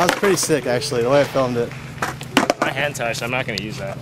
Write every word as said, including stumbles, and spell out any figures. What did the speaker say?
That was pretty sick, actually, the way I filmed it. My hand touched. I'm not going to use that.